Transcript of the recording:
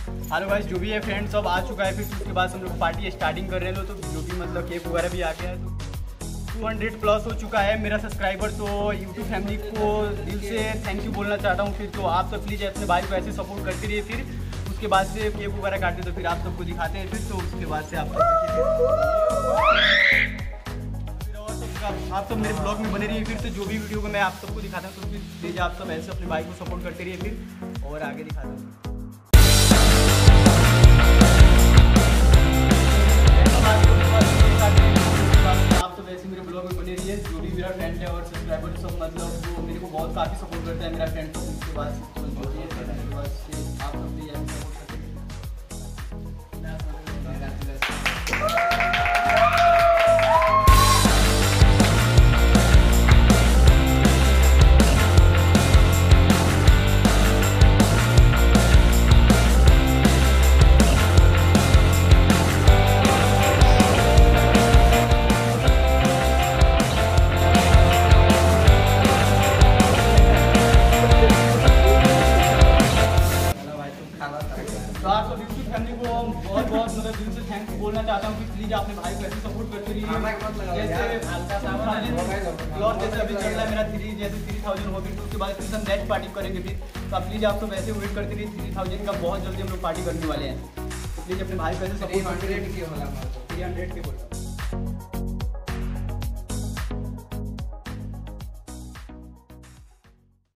Hello guys, जो भी है फ्रेंड सब आ चुका है। फिर उसके बाद हम लोग पार्टी स्टार्टिंग कर रहे हैं। तो जो भी मतलब केक वगैरह भी आ गया है। तो 200 प्लस हो चुका है मेरा सब्सक्राइबर। तो यूट्यूब फैमिली को दिल से थैंक यू बोलना चाहता हूँ। फिर तो आप सब प्लीज़ अपने भाई को ऐसे सपोर्ट करते रहिए। फिर उसके बाद से केक वगैरह काटते तो फिर आप सबको दिखाते हैं। फिर तो उसके बाद से आप सब मेरे ब्लॉग में बने रहिए। फिर तो जो भी वीडियो को मैं आप सबको दिखाता हूँ। तो फिर प्लीज़ आप सब ऐसे अपने भाई को सपोर्ट करते रहिए। फिर और आगे दिखाता हूँ। आप सब ऐसे मेरे ब्लॉग में बने रहिए। जो भी मेरा फ्रेंड है और सब्सक्राइबर सब मतलब वो मेरे को बहुत काफ़ी सपोर्ट करता है मेरा फ्रेंड। तो उसके बाद आप सब भी ऐसे सपोर्ट करते हैं। तो आप सब यूट्यूब फैमिली को बहुत बहुत मतलब दिल से थैंक यू बोलना चाहता हूँ कि प्लीज़ अपने भाई को ऐसे सपोर्ट करते रहिए। जैसे अभी चल रहा है मेरा 3000 हो गई। तो उसके बाद फिर हम नेक्स्ट पार्टी करेंगे। फिर तो आप प्लीज़ आप सब ऐसे वेट करते रहिए। 3000 का बहुत जल्दी हम लोग पार्टी करने वाले हैं। तो प्लीज़ अपने भाई को ऐसे सपोर्ट 300 के बोला।